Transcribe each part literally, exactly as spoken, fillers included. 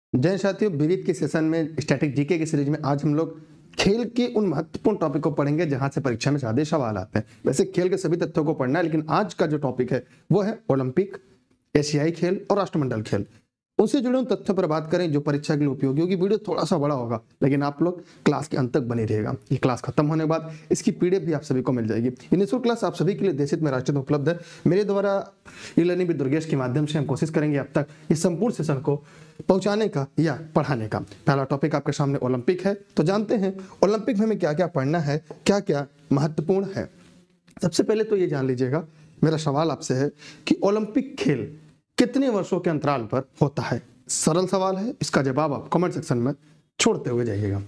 जय साथियों, विविध के सेशन में स्टैटिक जीके की सीरीज में आज हम लोग खेल के उन महत्वपूर्ण टॉपिक को पढ़ेंगे जहां से परीक्षा में ज्यादा सवाल आते हैं। वैसे खेल के सभी तथ्यों को पढ़ना है, लेकिन आज का जो टॉपिक है वो है ओलंपिक, एशियाई खेल और राष्ट्रमंडल खेल। उनसे जुड़े उन तथ्यों पर बात करें जो परीक्षा के लिए उपयोगी होगी। वीडियो थोड़ा सा बड़ा होगा, लेकिन आप लोग क्लास के अंत तक बने रहेगा। ये क्लास खत्म होने के बाद इसकी पीडीएफ भी आप सभी को मिल जाएगी। ये निःशुल्क क्लास आप सभी के लिए देशित में राष्ट्रीय में उपलब्ध है। मेरे द्वारा ई लर्निंग विद दुर्गेश के माध्यम से हम कोशिश करेंगे अब तक इस संपूर्ण सेशन को पहुंचाने का या पढ़ाने का। पहला टॉपिक आपके सामने ओलंपिक है, तो जानते हैं ओलंपिक में हमें क्या क्या पढ़ना है, क्या क्या महत्वपूर्ण है। सबसे पहले तो ये जान लीजिएगा, मेरा सवाल आपसे है कि ओलंपिक खेल कितने वर्षों के अंतराल पर होता है। सरल सवाल है, इसका जवाब आप कमेंट सेक्शन में छोड़ते हुए जाइएगा।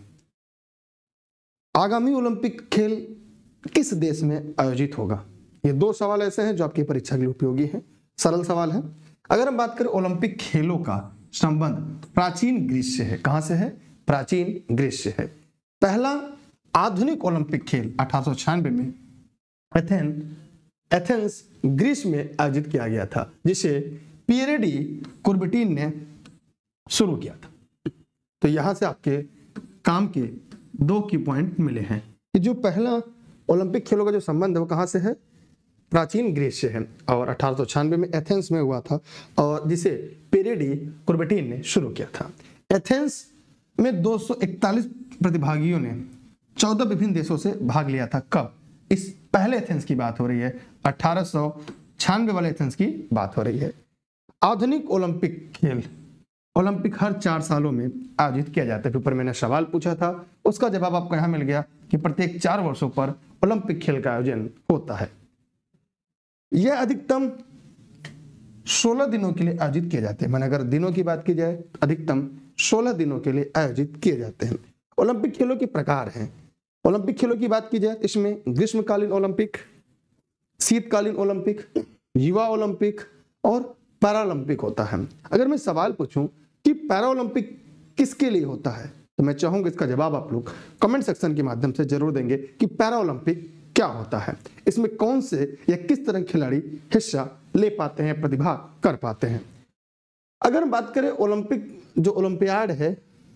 आगामी ओलंपिक खेल किस देश में आयोजित होगा। ये दो सवाल ऐसे हैं जो आपकी परीक्षा के लिए उपयोगी हैं, सरल सवाल है। अगर हम बात करें ओलंपिक खेलों का संबंध प्राचीन ग्रीस से है। कहां से है? प्राचीन ग्रीस से है। पहला आधुनिक ओलंपिक खेल अठारह सौ छियानवे में एथेन एथेंस ग्रीस में आयोजित किया गया था, जिसे पियरे डी कुर्बिटीन ने शुरू किया था। तो यहां से आपके काम के दो की पॉइंट मिले हैं कि जो पहला ओलंपिक खेलों का जो संबंध है वो कहां से है? प्राचीन ग्रीस से है, और अठारह सौ छियानवे में एथेंस में हुआ था, और जिसे पियरे डी कुर्बिटीन ने शुरू किया था। एथेंस में दो सौ इकतालीस प्रतिभागियों ने चौदह विभिन्न देशों से भाग लिया था। कब? इस पहले एथेंस की बात हो रही है, अठारह सौ छियानवे वाले एथेंस की बात हो रही है। आधुनिक ओलंपिक खेल ओलंपिक हर चार सालों में आयोजित किया जाता है। ऊपर मैंने सवाल पूछा था, उसका जवाब आपको यहां मिल गया कि प्रत्येक चार वर्षों पर ओलंपिक खेल का आयोजन होता है। यह अधिकतम सोलह दिनों के लिए आयोजित किए जाते हैं। मैंने अगर दिनों की बात की जाए, अधिकतम सोलह दिनों के लिए आयोजित किए जाते हैं। ओलंपिक खेलों के प्रकार हैं। ओलंपिक खेलों की बात की जाए, इसमें ग्रीष्मकालीन ओलंपिक, शीतकालीन ओलंपिक, युवा ओलंपिक और पैरालंपिक होता है। अगर मैं सवाल पूछूं कि पैरालंपिक किसके लिए होता है, तो मैं चाहूंगा इसका जवाब आप लोग कमेंट सेक्शन के माध्यम से जरूर देंगे कि पैरालंपिक क्या होता है, इसमें कौन से या किस तरह के खिलाड़ी हिस्सा ले पाते हैं, प्रतिभाग कर पाते हैं। अगर हम बात करें ओलंपिक जो ओलंपियाड है,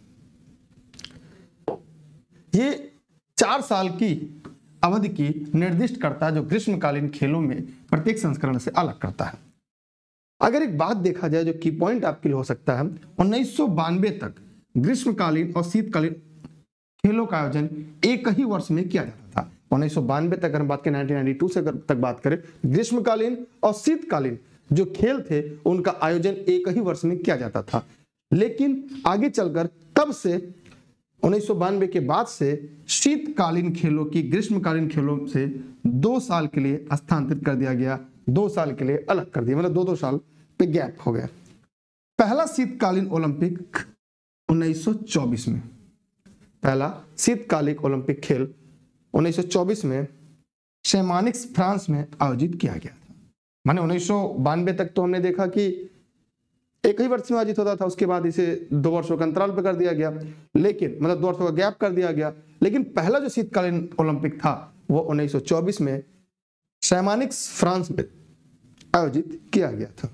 ये चार साल की अवधि की निर्दिष्ट करता है, जो ग्रीष्मकालीन खेलों में प्रत्येक संस्करण से अलग करता है। अगर एक बात देखा जाए जो की पॉइंट आपके लिए हो सकता है, उन्नीस सौ बानवे तक ग्रीष्मकालीन और शीतकालीन खेलों का आयोजन एक ही वर्ष में किया जाता था। उन्नीस सौ बानवे तक अगर हम बात करें, उन्नीस सौ बानवे तक बात करें, ग्रीष्मकालीन और शीतकालीन जो खेल थे उनका आयोजन एक ही वर्ष में किया जाता था। लेकिन आगे चलकर तब से उन्नीस सौ बानवे के बाद से शीतकालीन खेलों की ग्रीष्मकालीन खेलों से दो साल के लिए स्थानांतरित कर दिया गया, दो साल के लिए अलग कर दिया, मतलब दो दो साल पे गैप हो गया। पहला शीतकालीन ओलंपिक उन्नीस सौ चौबीस में, पहला शीतकालीन ओलंपिक खेल उन्नीस सौ चौबीस में शैमानिक्स फ्रांस में आयोजित किया गया था। माने उन्नीस सौ बानवे तक तो हमने देखा कि एक ही वर्ष में आयोजित होता था, उसके बाद इसे दो वर्षों के अंतराल पर कर दिया गया, लेकिन मतलब दो वर्षों का गैप कर दिया गया। लेकिन पहला जो शीतकालीन ओलंपिक था वो उन्नीस सौ चौबीस में शैमानिक्स फ्रांस में आयोजित किया गया था।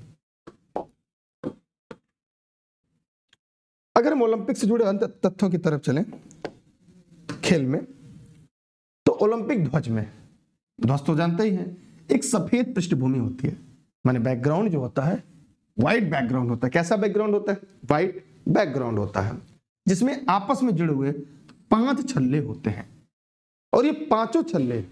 अगर हम ओलंपिक से जुड़े अन्य तथ्यों की तरफ चलें खेल में, तो ओलंपिक ध्वज में, ध्वज तो जानते ही हैं, एक सफेद पृष्ठभूमि होती है, माने बैकग्राउंड जो होता है व्हाइट बैकग्राउंड होता है। कैसा बैकग्राउंड होता है? व्हाइट बैकग्राउंड होता है, जिसमें आपस में जुड़े हुए पांच छल्ले होते हैं, और ये पांचों छल्ले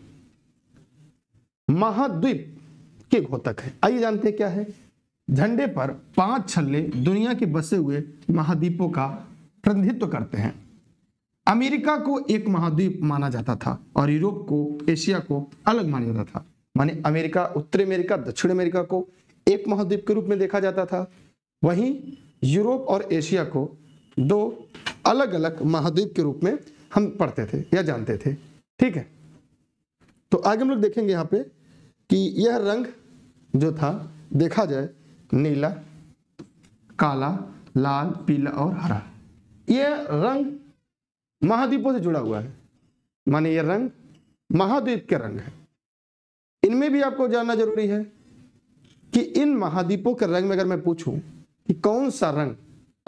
महाद्वीप के घोतक है। आइए जानते हैं क्या है। झंडे पर पांच छल्ले दुनिया के बसे हुए महाद्वीपों का प्रतिनिधित्व करते हैं। अमेरिका को एक महाद्वीप माना जाता था और यूरोप को, एशिया को अलग माना जाता था। माने अमेरिका, उत्तरी अमेरिका, दक्षिण अमेरिका को एक महाद्वीप के रूप में देखा जाता था, वहीं यूरोप और एशिया को दो अलग अलग महाद्वीप के रूप में हम पढ़ते थे या जानते थे। ठीक है, तो आगे हम लोग देखेंगे यहाँ पे कि यह रंग जो था, देखा जाए, नीला, काला, लाल, पीला और हरा, यह रंग महाद्वीपों से जुड़ा हुआ है। माने यह रंग महाद्वीप के रंग है। इनमें भी आपको जानना जरूरी है कि इन महाद्वीपों के रंग में अगर मैं पूछूं कि कौन सा रंग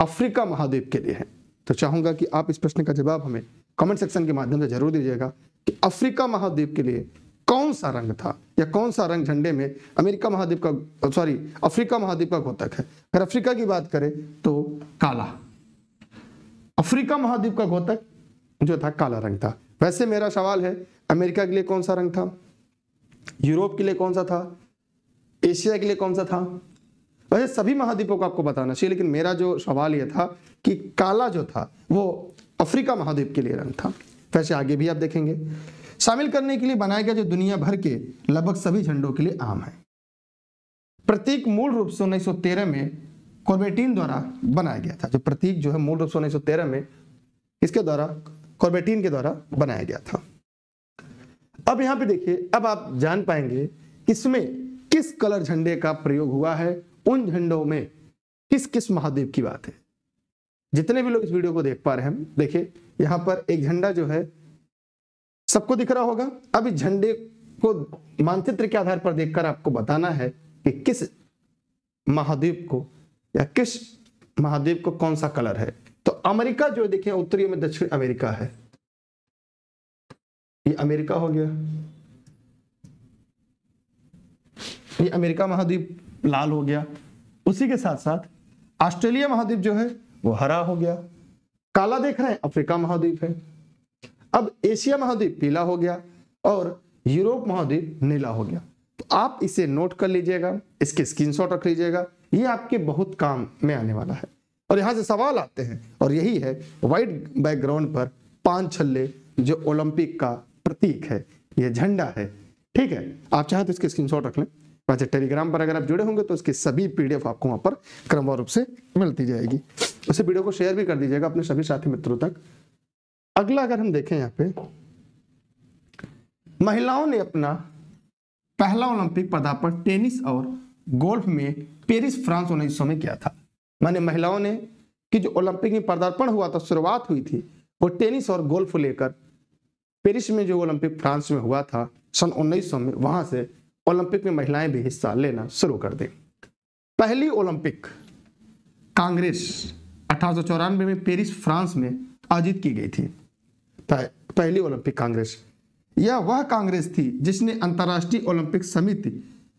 अफ्रीका महाद्वीप के लिए है। तो चाहूंगा कि आप इस प्रश्न का जवाब हमें कमेंट सेक्शन के माध्यम से जरूर दीजिएगा कि अफ्रीका महाद्वीप के लिए कौन सा रंग था या कौन सा रंग झंडे में अमेरिका महाद्वीप का सॉरी अफ्रीका महाद्वीप का घोतक है। अगर अफ्रीका की बात करें तो काला, अफ्रीका महाद्वीप का घोतक जो था काला रंग था। वैसे मेरा सवाल है अमेरिका के लिए कौन सा रंग था, यूरोप के लिए कौन सा था, एशिया के लिए कौन सा था। वैसे सभी महाद्वीपों को आपको बताना चाहिए, लेकिन मेरा जो सवाल यह था कि काला जो था वो अफ्रीका महाद्वीप के लिए रंग था। वैसे आगे भी आप देखेंगे शामिल करने के लिए बनाए गए जो दुनिया भर के लगभग सभी झंडों के लिए आम है। प्रतीक मूल रूप से उन्नीस सौ तेरह में कॉर्बेटीन द्वारा बनाया गया था। जो प्रतीक जो है मूल रूप से उन्नीस सौ तेरह में इसके द्वारा कॉर्बेटीन के द्वारा बनाया गया था। अब यहां पे देखिए, अब आप जान पाएंगे इसमें किस कलर झंडे का प्रयोग हुआ है, उन झंडों में किस किस महाद्वीप की बात है। जितने भी लोग इस वीडियो को देख पा रहे हैं, देखिए यहां पर एक झंडा जो है सबको दिख रहा होगा। अब इस झंडे को मानचित्र के आधार पर देखकर आपको बताना है कि किस महाद्वीप को या किस महाद्वीप को कौन सा कलर है। तो अमेरिका जो देखिए उत्तरी में दक्षिण अमेरिका है, ये अमेरिका हो गया, ये अमेरिका महाद्वीप लाल हो गया। उसी के साथ साथ ऑस्ट्रेलिया महाद्वीप जो है वो हरा हो गया। काला देख रहे हैं अफ्रीका महाद्वीप है। अब एशिया महाद्वीप पीला हो गया और यूरोप महाद्वीप नीला हो गया। तो आप इसे नोट कर लीजिएगा, इसके स्क्रीनशॉट रख लीजिएगा, ये आपके बहुत काम में आने वाला है। और यहां से सवाल आते हैं और यही है व्हाइट बैकग्राउंड पर पांच छल्ले जो ओलंपिक का प्रतीक है, ये झंडा है। ठीक है, आप चाहे तो इसके स्क्रीनशॉट रख लें। वैसे टेलीग्राम पर अगर आप जुड़े होंगे तो इसकी सभी पीडीएफ आपको वहां पर क्रमवार रूप से मिलती जाएगी। उसे वीडियो को शेयर भी कर दीजिएगा अपने सभी साथी मित्रों तक। अगला अगर हम देखें यहाँ पे, महिलाओं ने अपना पहला ओलंपिक पदार्पण टेनिस और गोल्फ में पेरिस फ्रांस उन्नीस सौ में किया था। माने महिलाओं ने कि जो ओलंपिक में पदार्पण हुआ था, शुरुआत हुई थी वो टेनिस और गोल्फ लेकर पेरिस में जो ओलंपिक फ्रांस में हुआ था सन उन्नीस सौ में, वहां से ओलंपिक में महिलाएं भी हिस्सा लेना शुरू कर दी। पहली ओलंपिक कांग्रेस अठारह सौ चौरानवे में पेरिस फ्रांस में आयोजित की गई थी। पहली ओलंपिक कांग्रेस, यह वह कांग्रेस थी जिसने अंतर्राष्ट्रीय ओलंपिक समिति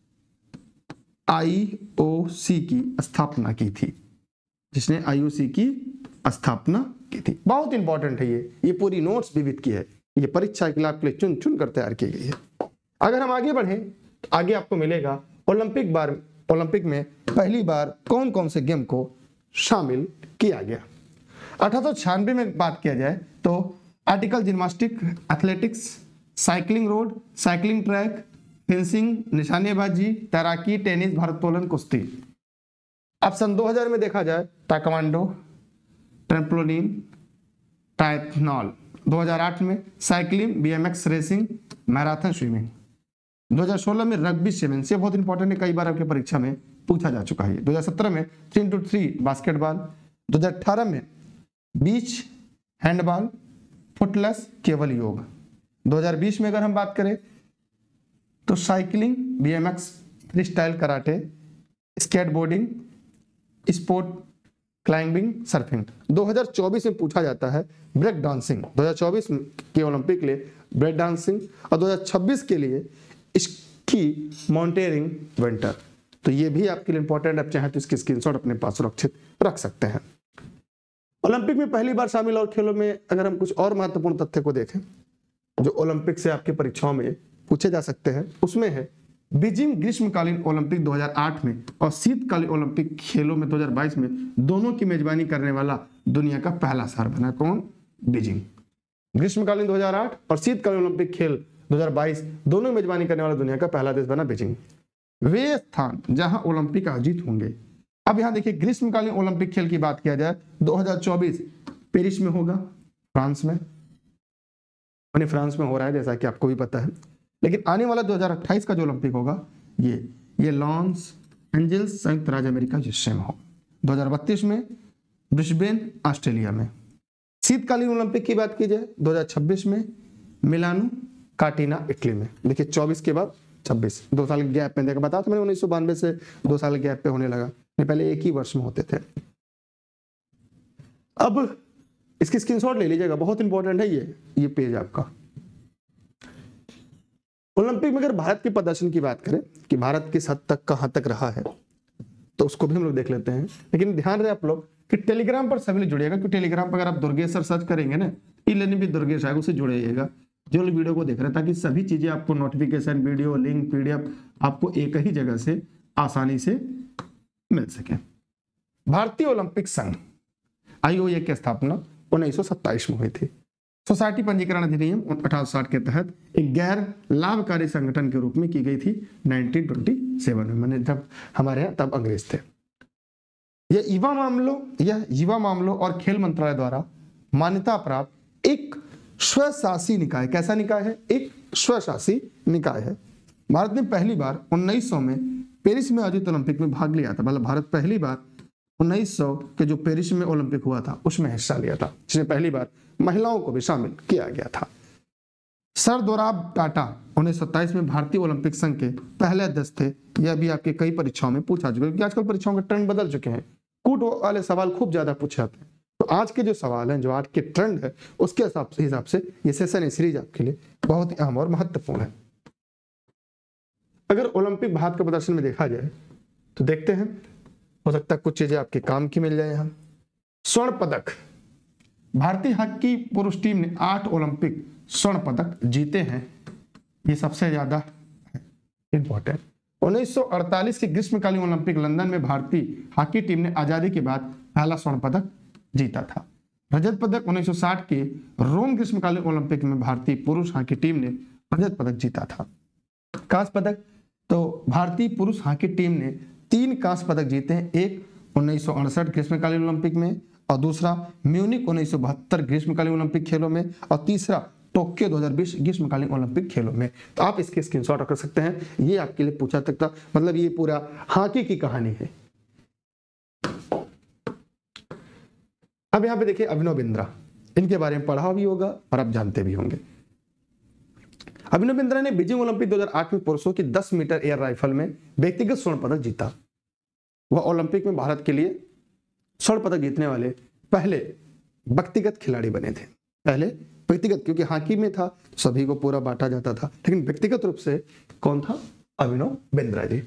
आई ओ सी की स्थापना की थी, जिसने आई ओ सी की स्थापना की थी। बहुत इंपॉर्टेंट है ये ये पूरी नोट्स विविध की है, ये परीक्षा के लिए आपके लिए चुन चुन कर तैयार की गई है। अगर हम आगे बढ़े तो आगे आपको मिलेगा ओलंपिक बार ओलंपिक में पहली बार कौन कौन से गेम को शामिल किया गया। अठारह सौ छियानवे में बात किया जाए तो article gymnastic, athletics, cycling road, cycling track, fencing, निशानेबाजी, तैराकी, टेनिस, भारोत्तोलन, कुश्ती। अब सन दो हज़ार में देखा जाए ताइक्वांडो, ट्रैम्पोलिन, ट्रायथलॉन। दो हज़ार आठ में cycling, BMX racing, marathon, swimming. दो हज़ार सोलह में रग्बी सेवन, से बहुत इंपॉर्टेंट है, कई बार आपके परीक्षा में पूछा जा चुका है। दो हज़ार सत्रह में थ्री इंटू थ्री बास्केटबॉल। दो हज़ार अठारह में बीच हैंडबॉल, फुटलेस, केवल योग। दो हज़ार बीस में अगर हम बात करें तो cycling, BMX, free style karate, skateboarding, sport climbing, surfing. दो हज़ार चौबीस में पूछा जाता है ब्रेक डांसिंग। दो हज़ार चौबीस के ओलंपिक के लिए ब्रेक डांसिंग और दो हज़ार छब्बीस के लिए स्की माउंटेनियरिंग विंटर। तो ये भी आपके लिए इंपॉर्टेंट, आप चाहे तो इसकी स्क्रीनशॉट अपने पास सुरक्षित रख सकते हैं। ओलंपिक में पहली बार शामिल और खेलों में अगर हम कुछ और महत्वपूर्ण तथ्य को देखें जो ओलंपिक से आपकी परीक्षाओं में पूछे जा सकते हैं, उसमें है बीजिंग ग्रीष्मकालीन ओलंपिक दो हज़ार आठ में और शीतकालीन ओलंपिक खेलों में दो हज़ार बाईस में दोनों की मेजबानी करने वाला दुनिया का पहला शहर बना। कौन? बीजिंग। ग्रीष्मकालीन दो हज़ार आठ और शीतकालीन ओलंपिक खेल दो हज़ार बाईस दोनों की मेजबानी करने वाला दुनिया का पहला देश बना बीजिंग। वे स्थान जहां ओलंपिक आयोजित होंगे। अब यहां देखिए ग्रीष्मकालीन ओलंपिक खेल की बात किया जाए दो हज़ार चौबीस पेरिस में होगा, फ्रांस में। फ्रांस में हो रहा है जैसा कि आपको भी पता है। लेकिन आने वाला दो हज़ार अट्ठाईस का जो ओलंपिक होगा ये ये लॉस एंजल्स संयुक्त राज्य अमेरिका जिससे में होगा। दो हज़ार बत्तीस में ब्रिस्बेन ऑस्ट्रेलिया में। शीतकालीन ओलंपिक की बात की जाए दो हज़ार छब्बीस में मिलानो काटिना इटली में। देखिए चौबीस के बाद छब्बीस, दो साल के गैप में देखा, बता तो मैंने उन्नीस सौ बानवे से दो साल के गैप पे होने लगा, नहीं पहले एक ही वर्ष में होते थे। अब इसकी स्क्रीनशॉट ले लीजिएगा, बहुत इंपॉर्टेंट है ये ये पेज आपका। ओलंपिक में अगर भारत के प्रदर्शन की बात करें कि भारत किस हद तक कहां तक रहा है, तो उसको भी हम लोग देख लेते हैं। लेकिन ध्यान रहे आप लोग कि टेलीग्राम पर सभी लोग जुड़िएगा, क्योंकि टेलीग्राम पर अगर आप दुर्गेश सर सर्च करेंगे ना, ई लर्निंग विद दुर्गेश आएगा, उससे जुड़िएगा जो लोग वीडियो को देख रहे हैं, ताकि सभी चीजें आपको नोटिफिकेशन, वीडियो, लिंक, पीडीएफ आपको एक ही जगह से आसानी से मिल सके। भारतीय ओलंपिक संघ आईओए की स्थापना उन्नीस सौ सत्ताईस में हुई थी। सोसाइटी पंजीकरण अधिनियम अठारह सौ साठ के तहत एक गैर लाभकारी संगठन के रूप में की गई थी उन्नीस सौ सत्ताईस में, मैंने जब हमारे यहाँ तब अंग्रेज थे। यह युवा मामलों यह युवा मामलों और खेल मंत्रालय द्वारा मान्यता प्राप्त एक स्वशासी निकाय, कैसा निकाय है? एक स्वशासी निकाय है। भारत ने पहली बार उन्नीस सौ में पेरिस में आयोजित ओलंपिक में भाग लिया था। मतलब भारत पहली बार उन्नीस सौ के जो पेरिस में ओलंपिक हुआ था उसमें हिस्सा लिया था, जिसमें पहली बार महिलाओं को भी शामिल किया गया था। सर दोराब टाटा उन्नीस सौ सत्ताईस में भारतीय ओलंपिक संघ के पहले अध्यक्ष थे। यह भी आपके कई परीक्षाओं में पूछा चुका है, क्योंकि आजकल परीक्षाओं के ट्रेंड बदल चुके हैं, कूट वाले सवाल खूब ज्यादा पूछे जाते हैं। तो आज के जो सवाल हैं, जो आज के ट्रेंड है, उसके हिसाब से हिसाब से ये सेशन, सीरीज आपके लिए बहुत ही अहम और महत्वपूर्ण है। अगर ओलंपिक भारत के प्रदर्शन में देखा जाए तो देखते हैं, हो सकता है कुछ चीजें आपके काम की मिल जाए। यहाँ स्वर्ण पदक, भारतीय हॉकी पुरुष टीम ने आठ ओलंपिक स्वर्ण पदक जीते हैं, ये सबसे ज्यादा इंपॉर्टेंट। उन्नीस सौ अड़तालीस के ग्रीष्मकालीन ओलंपिक लंदन में भारतीय हॉकी टीम ने आजादी के बाद पहला स्वर्ण पदक जीता था। रजत पदक उन्नीस सौ साठ के रोम ग्रीष्मकालीन ओलंपिक में भारतीय पुरुष हॉकी टीम ने रजत पदक जीता था। कांस्य पदक, तो भारतीय पुरुष हॉकी टीम ने तीन कांस्य पदक जीते हैं, एक उन्नीस सौ अड़सठ ग्रीष्मकालीन ओलंपिक में, और दूसरा म्यूनिक उन्नीस सौ बहत्तर ग्रीष्मकालीन ओलंपिक खेलों में, और तीसरा टोक्यो दो हज़ार बीस ग्रीष्मकालीन ओलंपिक खेलों में। तो आप इसके स्क्रीनशॉट रख सकते हैं, ये आपके लिए पूछा सकता, मतलब ये पूरा हॉकी की कहानी है। अब यहाँ पे देखिए अभिनव बिंद्रा, इनके बारे में पढ़ा भी होगा और आप जानते भी होंगे। अभिनव बिंद्रा ने बीजिंग ओलंपिक दो हज़ार आठ में पुरुषों की दस मीटर एयर राइफल में व्यक्तिगत स्वर्ण पदक जीता। वह ओलंपिक में भारत के लिए स्वर्ण पदक जीतने वाले पहले व्यक्तिगत खिलाड़ी बने थे। पहले व्यक्तिगत, क्योंकि हॉकी में था सभी को पूरा बांटा जाता था, लेकिन व्यक्तिगत रूप से कौन था? अभिनव बिंद्रा जी।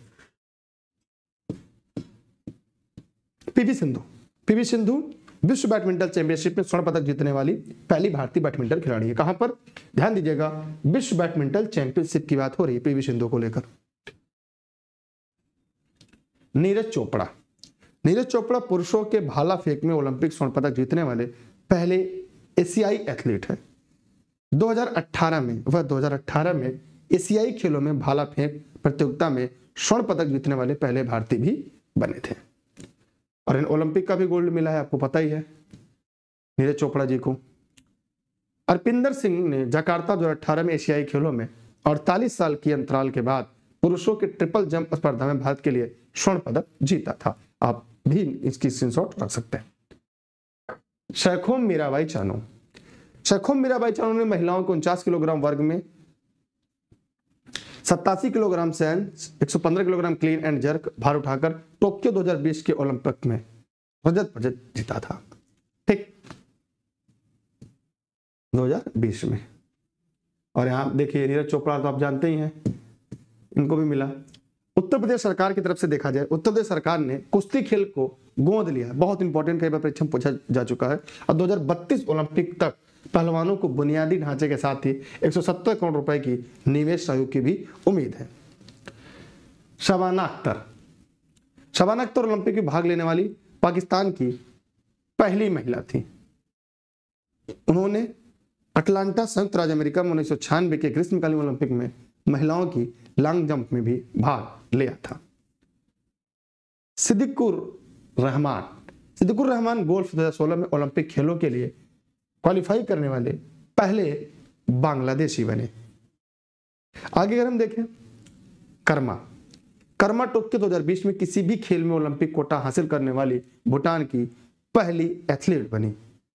पीवी सिंधु, पीवी सिंधु विश्व बैडमिंटन चैंपियनशिप में स्वर्ण पदक जीतने वाली पहली भारतीय बैडमिंटन खिलाड़ी है। कहां पर? ध्यान दीजिएगा, विश्व बैडमिंटन चैंपियनशिप की बात हो रही है पीवी सिंधु को लेकर। नीरज चोपड़ा, नीरज चोपड़ा पुरुषों के भाला फेंक में ओलंपिक स्वर्ण पदक जीतने वाले पहले एशियाई एथलीट है। दो हज़ार अठारह में वह दो हज़ार अठारह में एशियाई खेलों में भाला फेंक प्रतियोगिता में स्वर्ण पदक जीतने वाले पहले भारतीय भी बने थे, और इन ओलंपिक का भी गोल्ड मिला है, आपको पता ही है नीरज चोपड़ा जी को। अर्पिंदर सिंह ने जकार्ता दो हज़ार अठारह में एशियाई खेलों में अड़तालीस साल की अंतराल के बाद पुरुषों के ट्रिपल जंप स्पर्धा में भारत के लिए स्वर्ण पदक जीता था। आप भी इसकी स्क्रीनशॉट रख सकते हैं। शैखोम मीराबाई चानू, शैखोम मीराबाई चानू ने महिलाओं को उनचास किलोग्राम वर्ग में सत्तासी किलोग्राम सैन, एक सौ पंद्रह किलोग्राम क्लीन एंड जर्क भार उठाकर टोक्यो दो हज़ार बीस के ओलंपिक में रजत पदक जीता था। ठीक, दो हज़ार बीस में। और यहां देखिए नीरज चोपड़ा तो आप जानते ही हैं, इनको भी मिला। उत्तर प्रदेश सरकार की तरफ से देखा जाए, उत्तर प्रदेश सरकार ने कुश्ती खेल को गोद लिया, बहुत इंपॉर्टेंट, कई बार परीक्षा में पूछा जा चुका है। और दो हज़ार बत्तीस ओलंपिक तक पहलवानों को बुनियादी ढांचे के साथ ही एक सौ सत्तर करोड़ रुपए की निवेश सहयोग की भी उम्मीद है। शबाना अख्तर, शबाना अख्तर ओलंपिक में भाग लेने वाली पाकिस्तान की पहली महिला थी। उन्होंने अटलांटा संयुक्त राज्य अमेरिका में उन्नीस सौ छियानवे के ग्रीष्मकालीन ओलंपिक में महिलाओं की लॉन्ग जंप में भी भाग लिया था। सिद्दीकुर रहमान, सिद्दीकुर रहमान गोल्फ दो हज़ार सोलह में ओलंपिक खेलों के लिए क्वालिफाई करने वाले पहले बांग्लादेशी बने। आगे अगर हम देखें कर्मा, कर्मा टोक्यो दो हज़ार बीस में किसी भी खेल में ओलंपिक कोटा हासिल करने वाली भूटान की पहली एथलीट बनी।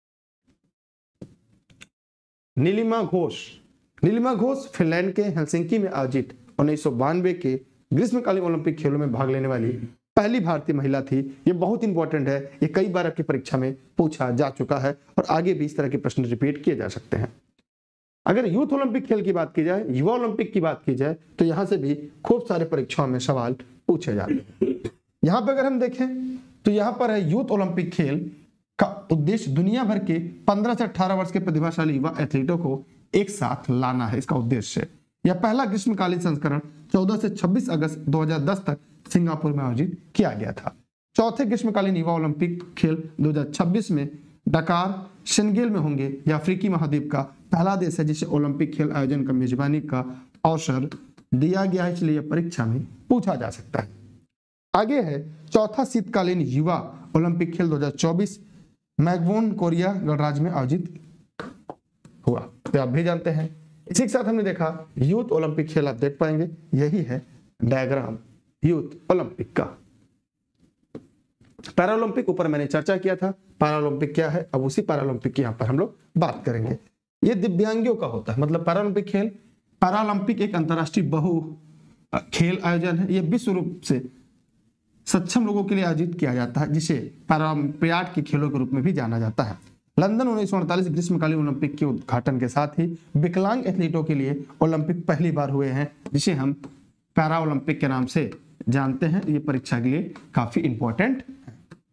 नीलिमा घोष, नीलिमा घोष फिनलैंड के हेलसिंकी में आयोजित उन्नीस सौ बानवे के ग्रीष्मकालीन ओलंपिक खेलों में भाग लेने वाली पहली भारतीय महिला थी। ये बहुत इंपॉर्टेंट है, ये कई बार आपकी परीक्षा में पूछा जा चुका है और आगे भी इस तरह के प्रश्न रिपीट किए जा सकते हैं। अगर यूथ ओलंपिक खेल की बात की जाए, युवा ओलंपिक की बात की जाए, तो यहां से भी खूब सारे परीक्षाओं में सवाल पूछे जाते हैं। यहां पर अगर हम देखें तो यहां पर है यूथ ओलंपिक खेल का उद्देश्य दुनिया भर के पंद्रह से अठारह वर्ष के प्रतिभाशाली युवा एथलीटों को एक साथ लाना है। इसका उद्देश्य यह पहला ग्रीष्मकालीन संस्करण चौदह से छब्बीस अगस्त दो हज़ार दस तक सिंगापुर में आयोजित किया गया था। चौथे ग्रीष्मकालीन युवा ओलंपिक खेल दो हज़ार छब्बीस में डकार सेनेगल में होंगे। यह अफ्रीकी महाद्वीप का पहला देश है जिसे ओलंपिक खेल आयोजन का मेजबानी का अवसर दिया गया है, इसलिए परीक्षा में पूछा जा सकता है। आगे है चौथा शीतकालीन युवा ओलंपिक खेल दो हज़ार चौबीस मैगवोन कोरिया गणराज्य में आयोजित हुआ, तो आप भी जानते हैं। इसी के साथ हमने देखा यूथ ओलंपिक खेल, आप देख पाएंगे यही है डायग्राम यूथ ओलंपिक का। पैरालंपिक ऊपर मैंने चर्चा किया था, पैरालंपिक क्या है, अब उसी पैरालंपिक की यहाँ पर हम लोग बात करेंगे। ये दिव्यांगियों का होता है, मतलब पैरालंपिक खेल, पैरालंपिक एक अंतर्राष्ट्रीय बहु खेल आयोजन है। यह विश्व रूप से सक्षम लोगों के लिए आयोजित किया जाता है, जिसे पैरालंपियाड के खेलों के रूप में भी जाना जाता है। लंदन उन्नीस सौ अड़तालीस ग्रीष्मकालीन ओलंपिक के उद्घाटन के साथ ही विकलांग एथलीटों के लिए ओलंपिक पहली बार हुए हैं, जिसे हम पैरा ओलंपिक के नाम से जानते हैं। ये परीक्षा के लिए काफी इंपॉर्टेंट है।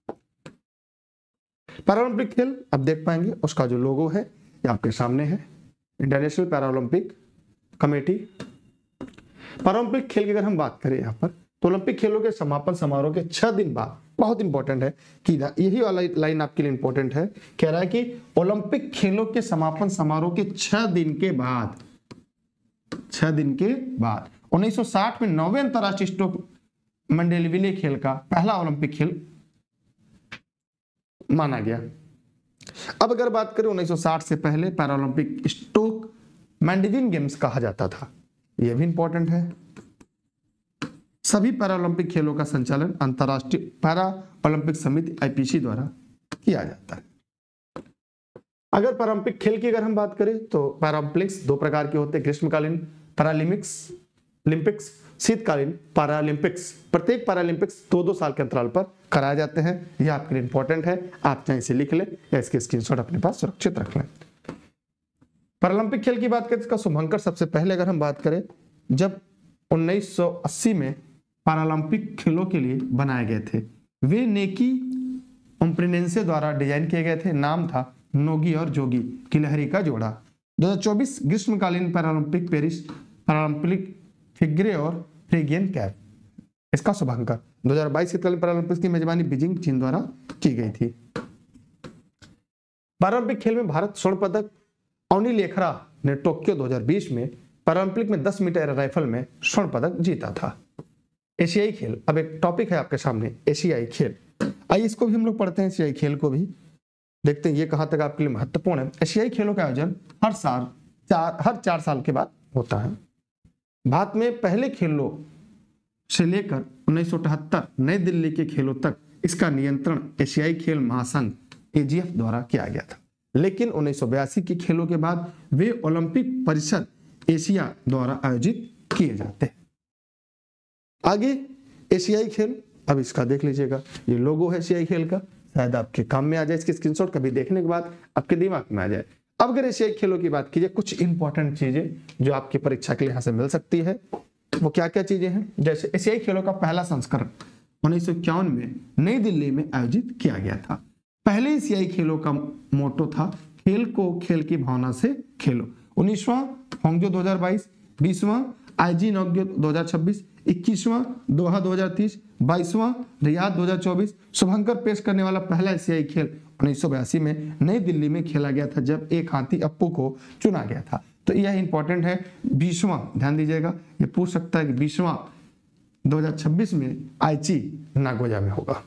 पैरालंपिक खेल अब देख पाएंगे, उसका जो लोगो है ये आपके सामने है, इंटरनेशनल पैरालंपिक कमेटी। पैरालंपिक खेल की अगर हम बात करें यहाँ पर, तो ओलंपिक खेलों के समापन समारोह के छह दिन बाद, बहुत इंपॉर्टेंट है कि यही वाला लाइन आपके लिए इंपॉर्टेंट है, कह रहा है कि ओलंपिक खेलों के समापन समारोह के छह दिन के बाद छह दिन के बाद उन्नीस सौ साठ में नौवें अंतरराष्ट्रीय स्टोक मंडेलविले खेल का पहला ओलंपिक खेल माना गया। अब अगर बात करें उन्नीस सौ साठ से पहले पैरालंपिक स्टोक मैंडेविन गेम्स कहा जाता था, यह भी इंपॉर्टेंट है। सभी पैरालंपिक खेलों का संचालन अंतर्राष्ट्रीय पैरा ओलंपिक समिति आईपीसी द्वारा किया जाता है। अगर पैरालंपिक खेल की अगर हम बात करें तो पैरालंपिक्स दो प्रकार के होते हैं, ग्रीष्मकालीन पैरालिम्पिक्स ओलंपिक्स, शीतकालीन पैरालंपिक्स। प्रत्येक पैरालंपिक्स दो दो साल के अंतराल पर कराए जाते हैं। यह आपके लिए इंपॉर्टेंट है, आप चाहे इसे लिख लें या इसके स्क्रीनशॉट अपने पास सुरक्षित रख लें। पैरालंपिक खेल की बात करें, इसका शुभांकर सबसे पहले अगर हम बात करें, जब उन्नीस सौ अस्सी में पैरालंपिक खेलों के लिए बनाए गए थे, वे नेकी ओम्प्रिनेंसे द्वारा डिजाइन किए गए थे। नाम था नोगी और जोगी की लहरी का जोड़ा। दो हज़ार चौबीस ग्रीष्मकालीन पैरालंपिक पेरिस पैरालंपिक फिगरे और फ्रीगियन कैप, इसका शुभांकर दो हज़ार बाईस शीतकालीन पैरालंपिक्स की मेजबानी बीजिंग चीन द्वारा की गई थी। पैरालंपिक खेल में भारत स्वर्ण पदक, अवनी लेखरा ने टोक्यो दो हज़ार बीस में पैरालंपिक में दस मीटर राइफल में स्वर्ण पदक जीता था। एशियाई खेल, अब एक टॉपिक है आपके सामने, एशियाई खेल। आइए इसको भी हम लोग पढ़ते हैं, एशियाई खेल को भी देखते हैं ये कहां तक आपके लिए महत्वपूर्ण है। एशियाई खेलों का आयोजन हर साल चार हर चार साल के बाद होता है। भारत में पहले खेलों से लेकर उन्नीस सौ अठहत्तर नई दिल्ली के खेलों तक इसका नियंत्रण एशियाई खेल महासंघ एजीएफ द्वारा किया गया था, लेकिन उन्नीस सौ बयासी के खेलों के बाद वे ओलंपिक परिषद एशिया द्वारा आयोजित किए जाते हैं। आगे एशियाई खेल, अब इसका देख लीजिएगा, ये लोगो है एशियाई खेल का, शायद आपके काम में आ जाए, इसके स्क्रीनशॉट कभी देखने के बाद आपके दिमाग में आ जाए। अब अगर एशियाई खेलों की बात कीजिए, कुछ इंपॉर्टेंट चीजें जो आपकी परीक्षा के लिए यहाँ से मिल सकती है, वो क्या क्या चीजें हैं। जैसे एशियाई खेलों का पहला संस्करण उन्नीस सौ इक्यावन में नई दिल्ली में आयोजित किया गया था। पहले एशियाई खेलों का मोटो था खेल को खेल की भावना से खेलो। उन्नीसवां हांगजो दो हज़ार बाईस, बीसवां आईजी नोक्यो दो हज़ार छब्बीस, इक्कीसवां दोहा दो हज़ार तीस, बाईसवां रियाद दो हज़ार चौबीस। शुभंकर पेश करने वाला पहला एशियाई खेल उन्नीस सौ बयासी में नई दिल्ली में खेला गया था, जब एक हाथी अप्पू को चुना गया था। तो यह इंपॉर्टेंट है। बीसवां ध्यान दीजिएगा, ये पूछ सकता है कि बीसवां दो हज़ार छब्बीस में आईची नागोया में होगा।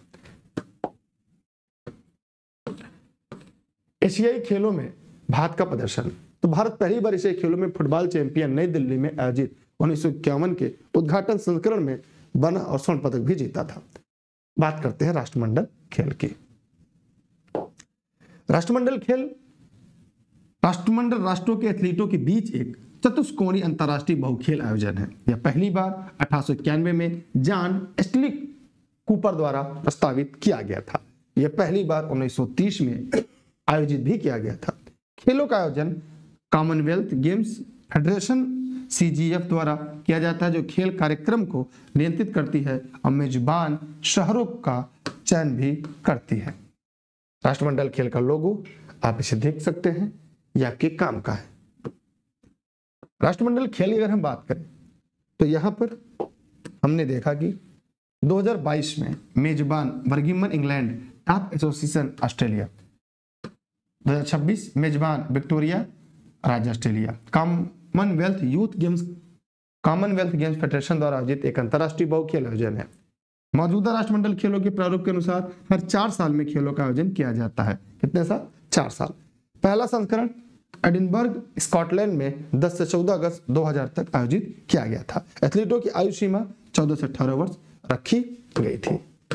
एशियाई खेलों में भारत का प्रदर्शन, तो भारत पहली बार एशियाई खेलों में फुटबॉल चैंपियन नई दिल्ली में आयोजित उन्नीस सौ इक्यावन के उद्घाटन संस्करण में बना और स्वर्ण पदक भी जीता था। बात करते हैं राष्ट्रमंडल खेल की। राष्ट्रमंडल खेल राष्ट्रमंडल राष्ट्रों के एथलीटों के बीच एक चतुष्कोणीय अंतर्राष्ट्रीय बहुखेल आयोजन है। यह पहली बार अठारह सौ इक्यानवे में जॉन एस्टलिक कूपर द्वारा प्रस्तावित किया गया था। यह पहली बार उन्नीस सौ तीस में आयोजित भी किया गया था। खेलों का आयोजन Commonwealth games Federation C G F द्वारा किया जाता है, जो खेल कार्यक्रम को नियंत्रित करती है और मेजबान शहरों का चयन भी करती है। राष्ट्रमंडल खेल का लोगो आप इसे देख सकते हैं, यह आपके काम का है। राष्ट्रमंडल खेल की अगर हम बात करें तो यहां पर हमने देखा कि दो हज़ार बाईस में मेजबान Birmingham England, top association Australia, दो हज़ार छब्बीस मेजबान विक्टोरिया राज्य Australia. Commonwealth youth games Commonwealth games federation द्वारा आयोजित एक अंतर्राष्ट्रीय बहु खेल आयोजन है। मौजूदा राष्ट्रमंडल खेलों के प्रारूप के अनुसार हर चार साल में खेलों का आयोजन किया जाता है। कितने साल? चार साल। पहला संस्करण एडिनबर्ग स्कॉटलैंड में दस से चौदह अगस्त दो हज़ार तक आयोजित किया गया था। एथलीटों की आयु सीमा चौदह से अठारह वर्ष रखी गई थी।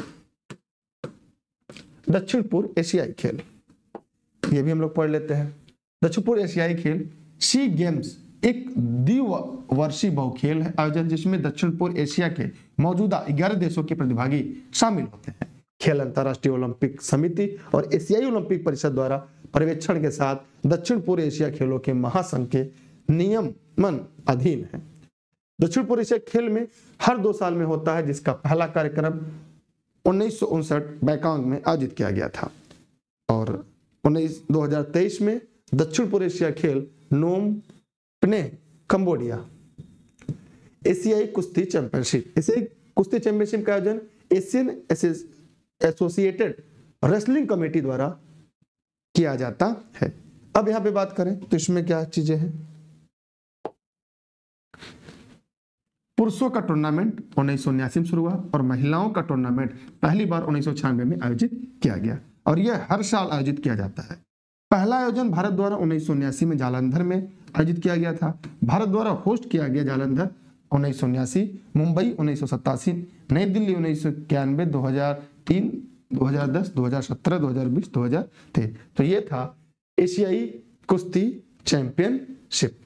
दक्षिण पूर्व एशियाई खेल, ये भी हम लोग पढ़ लेते हैं। दक्षिण पूर्व एशियाई खेल सी गेम्स एक द्विवर्षीय बहुखेल है आयोजन, जिसमें दक्षिण पूर्व एशिया के मौजूदा ग्यारह देशों के प्रतिभागी शामिल होते हैं। खेल अंतर्राष्ट्रीय ओलंपिक समिति और एशियाई ओलंपिक परिषद द्वारा पर्यवेक्षण के साथ दक्षिण पूर्व एशिया खेलों के महासंघ के नियमन अधीन है। दक्षिण पूर्व एशिया खेल में हर दो साल में होता है, जिसका पहला कार्यक्रम उन्नीस सौ उनसठ बैंकॉक में आयोजित किया गया था और उन्नीस दो हजार तेईस में दक्षिण पूर्व एशिया खेल नोम प्ने कंबोडिया। एशियाई कुश्ती चैंपियनशिप, एशियाई कुश्ती चैंपियनशिप का आयोजन एशियन एसोसिएटेड रेसलिंग कमेटी द्वारा किया जाता है। अब यहां पे बात करें तो इसमें क्या चीजें हैं। पुरुषों का टूर्नामेंट उन्नीस सौ उन्यासी में शुरू हुआ और महिलाओं का टूर्नामेंट पहली बार उन्नीस सौ छियानवे में आयोजित किया गया और यह हर साल आयोजित किया जाता है। पहला आयोजन भारत द्वारा उन्नीस सौ उन्यासी में जालंधर में आयोजित किया गया था। भारत द्वारा होस्ट किया गया जालंधर उन्नीस सौ उन्यासी, मुंबई उन्नीस सौ सत्तासी, नई दिल्ली उन्नीस सौ इक्यानवे, दो हजार तीन, दो हजार दस, दो हजार सत्रह, दो हजार बीस, दो हजार तेईस। तो ये था एशियाई कुश्ती चैंपियनशिप।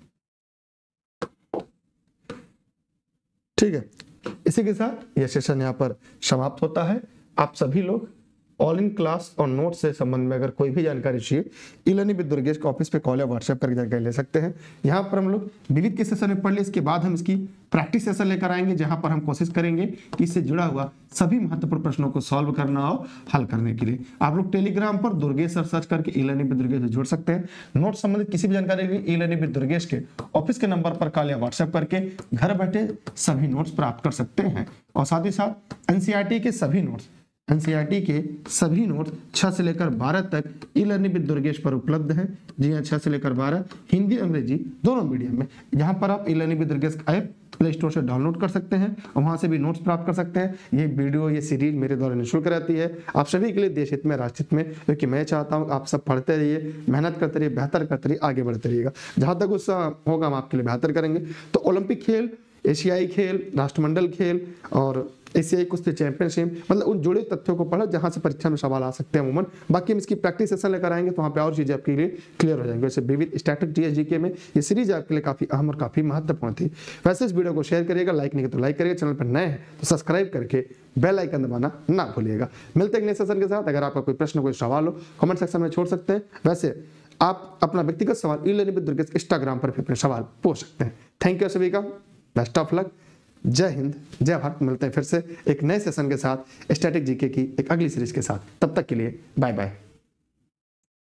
ठीक है, इसी के साथ यह सेशन यहाँ पर समाप्त होता है। आप सभी लोग ऑल इन क्लास और नोट से संबंध में अगर कोई भी जानकारी चाहिए ई लर्निंग विद दुर्गेश के ऑफिस पे कॉल या व्हाट्सएप करके जानकारी ले सकते हैं। यहाँ पर हम लोग विविध के सेशन में पढ़ लिए, इसके बाद हम इसकी प्रैक्टिस सेशन लेकर आएंगे, जहां पर हम कोशिश करेंगे कि इससे जुड़ा हुआ सभी महत्वपूर्ण प्रश्नों को सॉल्व करना हो हल करने के लिए। आप लोग टेलीग्राम पर दुर्गेश सर सर्च करके ई लर्निंग विद दुर्गेश से जुड़ सकते हैं। नोट संबंधित किसी भी जानकारी के लिए ई लर्निंग विद दुर्गेश के ऑफिस के नंबर पर कॉल या व्हाट्सएप करके घर बैठे सभी नोट्स प्राप्त कर सकते हैं। और साथ ही साथ एनसीईआरटी के सभी नोट्स एनसीईआरटी के सभी नोट्स छह से लेकर बारह तक ई लर्निंग विद दुर्गेश पर उपलब्ध हैं। जी हाँ, छह से लेकर बारह हिंदी अंग्रेजी दोनों मीडियम में, जहां पर आप e learning with Durgesh app play store से डाउनलोड कर सकते हैं और वहां से भी नोट्स प्राप्त कर सकते हैं। ये वीडियो ये सीरीज मेरे द्वारा निःशुल्क रहती है आप सभी के लिए, देश हित में, राष्ट्र हित में, क्योंकि मैं चाहता हूँ आप सब पढ़ते रहिए, मेहनत करते रहिए, बेहतर करते रहिए, आगे बढ़ते रहिएगा। जहां तक उसका होगा हम आपके लिए बेहतर करेंगे। तो ओलंपिक खेल, एशियाई खेल, राष्ट्रमंडल खेल और एशियाई कुश्ती चैंपियनशिप, मतलब उन जुड़े तथ्यों को पढ़ा जहां से परीक्षा में सवाल आ सकते हैं अमूमन। बाकी हम इसकी प्रैक्टिस सेशन लेकर आएंगे तो वहां पे और चीजें आपके लिए क्लियर हो जाएंगे। वैसे विविध स्टैटिक टीएस जीके में ये सीरीज आपके लिए काफी अहम और काफी महत्वपूर्ण थी। वैसे इस वीडियो को शेयर करिएगा, लाइक नहीं किया तो लाइक करिएगा, चैनल पर नए हैं तो सब्सक्राइब करके बेल आइकन दबाना ना भूलिएगा। मिलते हैं अगले सेशन के साथ। अगर आपका कोई प्रश्न कोई सवाल हो कमेंट सेक्शन में छोड़ सकते हैं। वैसे आप अपना व्यक्तिगत सवाल e learning with Durgesh Instagram पर भी अपने सवाल पूछ सकते हैं। थैंक यू सभी का, बेस्ट ऑफ लक, जय हिंद, जय भारत। मिलते हैं फिर से एक नए सेशन के साथ, स्टैटिक जीके की एक अगली सीरीज के साथ। तब तक के लिए बाय बाय।